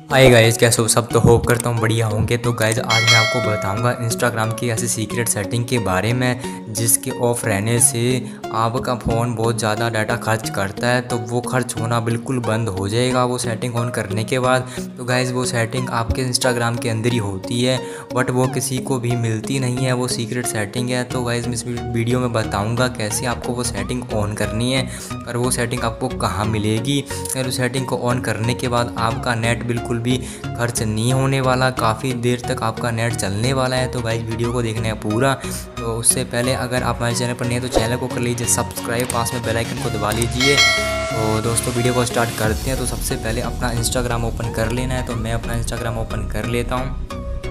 Hi guys, कैसे हो सब। तो होप करता हूँ बढ़िया होंगे। तो गाइज आज मैं आपको बताऊंगा इंस्टाग्राम की ऐसी सीक्रेट सेटिंग के बारे में जिसके ऑफ रहने से आपका फ़ोन बहुत ज़्यादा डाटा खर्च करता है, तो वो खर्च होना बिल्कुल बंद हो जाएगा वो सेटिंग ऑन करने के बाद। तो गाइज वो सेटिंग आपके इंस्टाग्राम के अंदर ही होती है, बट वो किसी को भी मिलती नहीं है, वो सीक्रेट सेटिंग है। तो गाइज मैं इस वीडियो में बताऊँगा कैसे आपको वो सेटिंग ऑन करनी है और वो सेटिंग आपको कहाँ मिलेगी। और उस सेटिंग को ऑन करने के बाद आपका नेट बिल्कुल भी खर्च नहीं होने वाला, काफ़ी देर तक आपका नेट चलने वाला है। तो गाइस वीडियो को देखना है पूरा। तो उससे पहले अगर आप हमारे चैनल पर नहीं है तो चैनल को कर लीजिए सब्सक्राइब, पास में बेल आइकन को दबा लीजिए। तो दोस्तों वीडियो को स्टार्ट करते हैं। तो सबसे पहले अपना इंस्टाग्राम ओपन कर लेना है। तो मैं अपना इंस्टाग्राम ओपन कर लेता हूँ।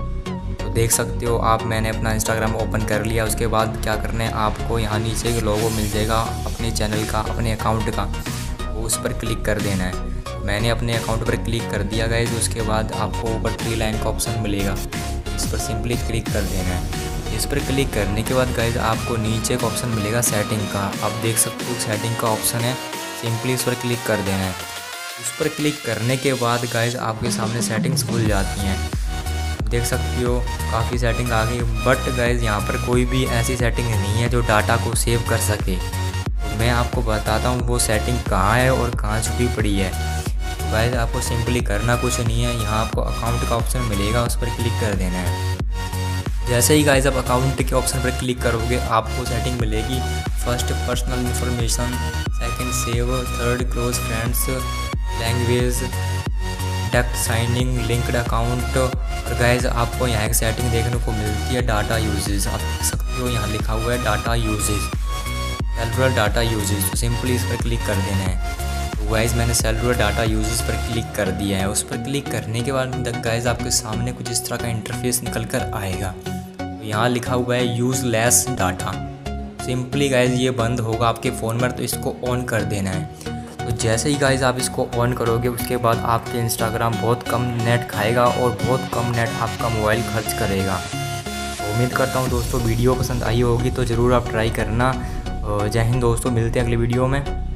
तो देख सकते हो आप, मैंने अपना इंस्टाग्राम ओपन कर लिया। उसके बाद क्या करना है, आपको यहाँ नीचे लोगो मिल जाएगा अपने चैनल का, अपने अकाउंट का, तो उस पर क्लिक कर देना है। मैंने अपने अकाउंट पर क्लिक कर दिया गाइस। उसके बाद आपको ऊपर 3 लाइन का ऑप्शन मिलेगा, इस पर सिंपली क्लिक कर देना है। इस पर क्लिक करने के बाद गाइस आपको नीचे का ऑप्शन मिलेगा सेटिंग का। आप देख सकते हो सेटिंग का ऑप्शन है, सिंपली इस पर क्लिक कर देना है। उस पर क्लिक करने के बाद गाइस आपके सामने सेटिंग्स खुल जाती हैं। देख सकते हो काफ़ी सेटिंग आ गई, बट गाइस यहाँ पर कोई भी ऐसी सेटिंग नहीं है जो डाटा को सेव कर सके। तो मैं आपको बताता हूँ वो सेटिंग कहाँ है और कहाँ छुपी पड़ी है। गाइस आपको सिंपली करना कुछ नहीं है, यहाँ आपको अकाउंट का ऑप्शन मिलेगा, उस पर क्लिक कर देना है। जैसे ही गाइस आप अकाउंट के ऑप्शन पर क्लिक करोगे आपको सेटिंग मिलेगी। First personal information, second save, third close friends, language, डक्ट साइनिंग, लिंक्ड अकाउंट। और गाइस आपको यहाँ एक सेटिंग देखने को मिलती है डाटा यूजेज। आप देख सकते हो यहाँ लिखा हुआ है data usage, cellular data usage. तो सिंपली इस पर क्लिक कर देना है। गाइस मैंने सेलुलर डाटा यूजेस पर क्लिक कर दिया है। उस पर क्लिक करने के बाद गाइस आपके सामने कुछ इस तरह का इंटरफेस निकल कर आएगा। तो यहाँ लिखा हुआ है use less data. Simply guys ये बंद होगा आपके फ़ोन में, तो इसको ऑन कर देना है। तो जैसे ही गाइस आप इसको ऑन करोगे उसके बाद आपके इंस्टाग्राम बहुत कम नेट खाएगा और बहुत कम नेट आपका मोबाइल खर्च करेगा। तो उम्मीद करता हूँ दोस्तों वीडियो पसंद आई होगी, तो ज़रूर आप ट्राई करना। जय हिंद दोस्तों, मिलते हैं अगली वीडियो में।